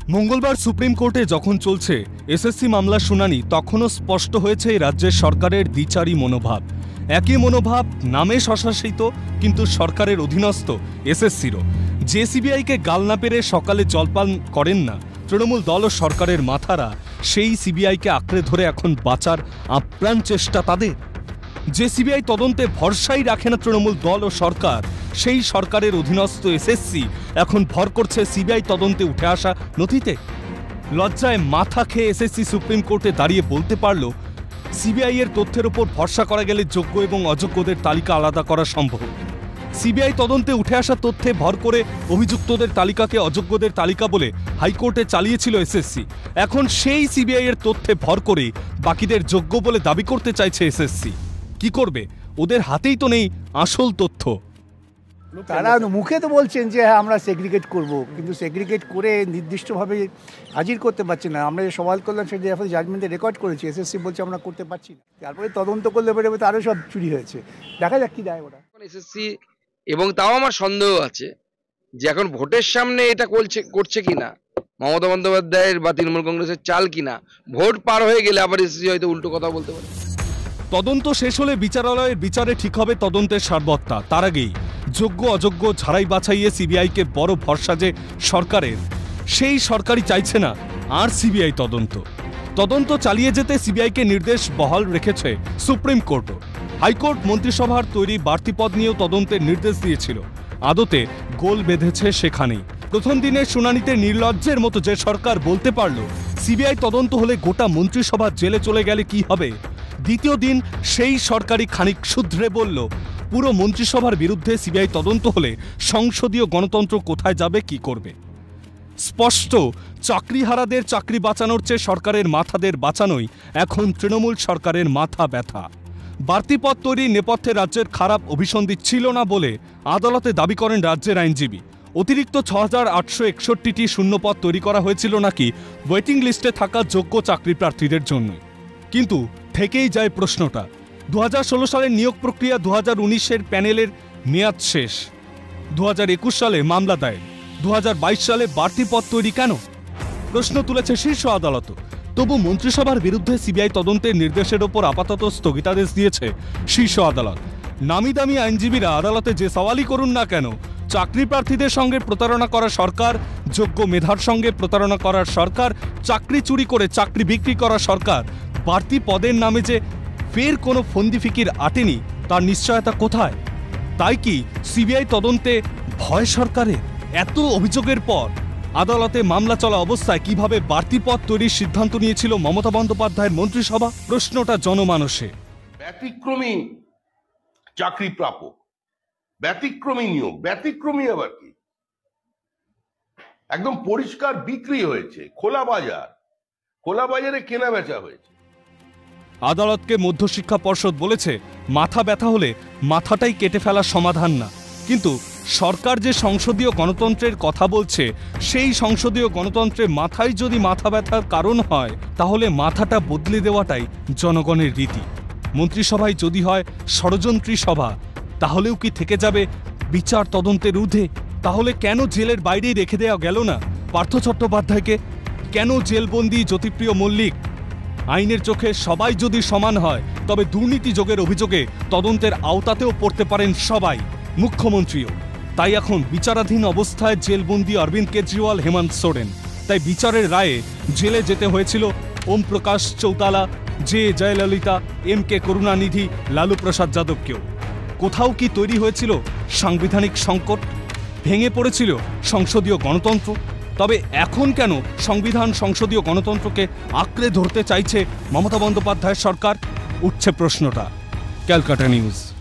মঙ্গলবার সুপ্রিম কোর্টে যখন চলছে এসএসসি মামলার শুনানি, তখনও স্পষ্ট হয়েছে এই রাজ্যের সরকারের দ্বিচারী মনোভাব। একই মনোভাব নামে স্বশাসিত কিন্তু সরকারের অধীনস্থ এসএসসিরও। যে সিবিআইকে গাল না পেরে সকালে জলপান করেন না তৃণমূল দল ও সরকারের মাথারা, সেই সিবিআইকে আঁকড়ে ধরে এখন বাঁচার আপ্রাণ চেষ্টা তাদের। যে সিবিআই তদন্তে ভরসাই রাখে না তৃণমূল দল ও সরকার, সেই সরকারের অধীনস্থ এসএসসি এখন ভর করছে সিবিআই তদন্তে উঠে আসা নথিতে। লজ্জায় মাথা খেয়ে এসএসসি সুপ্রিম কোর্টে দাঁড়িয়ে বলতে পারল, সিবিআই এর তথ্যের উপর ভরসা করা গেলে যোগ্য এবং অযোগ্যদের তালিকা আলাদা করা সম্ভব। সিবিআই তদন্তে উঠে আসা তথ্যে ভর করে অভিযুক্তদের তালিকাকে অযোগ্যদের তালিকা বলে হাইকোর্টে চালিয়েছিল এসএসসি। এখন সেই সিবিআই এর তথ্যে ভর করে বাকিদের যোগ্য বলে দাবি করতে চাইছে এসএসসি। কি করবে? ওদের হাতেই তো নেই আসল তথ্য। তারা মুখে তো বলছেন যে হ্যাঁ আমরা সেগ্রিগেট করব, কিন্তু সেগ্রিগেট করে নির্দিষ্টভাবে হাজির করতে পারছি না। আমরা যে সওয়াল করলাম সেটা জাজমেন্টে রেকর্ড করেছি, এসএসসি বলছে আমরা করতে পারছি না। তারপরে তদন্ত করলে বেরোবে তো আরও সব চুরি হয়েছে। দেখা যাক কি দেয় ওরা এসএসসি। এবং তাও আমার সন্দেহ আছে যে এখন ভোটের সামনে এটা করছে কিনা, মমতা বন্দ্যোপাধ্যায়ের বা তৃণমূল কংগ্রেসের চাল কিনা। ভোট পার হয়ে গেলে আবার এসএসসি হয়তো উল্টো কথা বলতে পারে। তদন্ত শেষ হলে বিচারালয়ের বিচারে ঠিক হবে তদন্তের সারবত্তা। তার আগেই যোগ্য অযোগ্য ঝাড়াই বাছাইয়ে সিবিআইকে বড় ভরসা যে সরকারের, সেই সরকারই চাইছে না আর সিবিআই তদন্ত চালিয়ে যেতে সিবিআইকে নির্দেশ বহাল রেখেছে সুপ্রিম কোর্টও। হাইকোর্ট মন্ত্রিসভার তৈরি বাড়তি পদ নিয়েও তদন্তের নির্দেশ দিয়েছিল। আদতে গোল বেঁধেছে সেখানেই। প্রথম দিনের শুনানিতে নির্লজ্জের মতো যে সরকার বলতে পারল সিবিআই তদন্ত হলে গোটা মন্ত্রিসভা জেলে চলে গেলে কি হবে, দ্বিতীয় দিন সেই সরকারই খানিক শুধরে বলল পুরো মন্ত্রিসভার বিরুদ্ধে সিবিআই তদন্ত হলে সংসদীয় গণতন্ত্র কোথায় যাবে, কি করবে। স্পষ্ট, চাকরিহারাদের চাকরি বাঁচানোর চেয়ে সরকারের মাথাদের বাঁচানোই এখন তৃণমূল সরকারের মাথা ব্যথা। বাড়তি পদ তৈরির নেপথ্যে রাজ্যের খারাপ অভিসন্ধি ছিল না বলে আদালতে দাবি করেন রাজ্যের আইনজীবী। অতিরিক্ত ৬,৮৬১টি শূন্যপদ তৈরি করা হয়েছিল নাকি ওয়েটিং লিস্টে থাকা যোগ্য চাকরি প্রার্থীদের জন্য। কিন্তু থেকেই যায় প্রশ্নটা, ২০১৬ সালের নিয়োগ প্রক্রিয়া, ২০১৯-এর প্যানেলের মেয়াদ শেষ, ২০২১ সালে মামলা দায়ের, ২০২২ সালে বাড়তি পদ তৈরি কেন? প্রশ্ন তুলেছে শীর্ষ আদালত। তবু মন্ত্রিসভার বিরুদ্ধে সিবিআই তদন্তের নির্দেশের ওপর আপাতত স্থগিতাদেশ দিয়েছে শীর্ষ আদালত। নামি দামি আইনজীবীরা আদালতে যে সওয়ালই করুন না কেন, চাকরি প্রার্থীদের সঙ্গে প্রতারণা করা সরকার, যোগ্য মেধার সঙ্গে প্রতারণা করার সরকার, চাকরি চুরি করে চাকরি বিক্রি করা সরকার, বাড়তি পদের নামে যে ফের কোনো ফন্দি ফিকির আটেনি তার নিশ্চয়তা কোথায়? তাই কি সিবিআই তদন্তে ভয় সরকারের? এত অভিযোগের পর আদালতে মামলা চলা অবস্থায় কিভাবে বাড়তি পদ তৈরির সিদ্ধান্ত নিয়েছিল মমতা বন্দ্যোপাধ্যায়ের মন্ত্রিসভা? প্রশ্নটা জনমানসে। ব্যতিক্রমী চাকরি প্রাপক, ব্যতিক্রমী নিয়োগ, ব্যতিক্রমী আবার কি? একদম পরিষ্কার বিক্রি হয়েছে, খোলা বাজারে কেনা বেচা হয়েছে। আদালতকে মধ্যশিক্ষা পর্ষদ বলেছে মাথা ব্যথা হলে মাথাটাই কেটে ফেলা সমাধান না। কিন্তু সরকার যে সংসদীয় গণতন্ত্রের কথা বলছে, সেই সংসদীয় গণতন্ত্রে মাথায় যদি মাথা ব্যথার কারণ হয়, তাহলে মাথাটা বদলে দেওয়াটাই জনগণের রীতি। মন্ত্রিসভায় যদি হয় ষড়যন্ত্রী সভা, তাহলেও কি থেকে যাবে বিচার তদন্তের ঊর্ধ্বে? তাহলে কেন জেলের বাইরেই রেখে দেওয়া গেল না পার্থ চট্টোপাধ্যায়কে? কেন জেলবন্দি জ্যোতিপ্রিয় মল্লিক? আইনের চোখে সবাই যদি সমান হয়, তবে দুর্নীতি যোগের অভিযোগে তদন্তের আওতাতেও পড়তে পারেন সবাই, মুখ্যমন্ত্রীও। তাই এখন বিচারাধীন অবস্থায় জেলবন্দি অরবিন্দ কেজরিওয়াল, হেমন্ত সোরেন। তাই বিচারের রায়ে জেলে যেতে হয়েছিল Om Prakash Chautala, J Jayalalithaa, M K Karunanidhi, Lalu Prasad যাদবকেও। কোথাও কি তৈরি হয়েছিল সাংবিধানিক সংকট? ভেঙে পড়েছিল সংসদীয় গণতন্ত্র? তবে এখন কেন সংসদীয় গণতন্ত্রকে আঁকড়ে ধরতে চাইছে মমতা বন্দ্যোপাধ্যায়ের সরকার? উঠছে প্রশ্নটা। ক্যালকাটা নিউজ।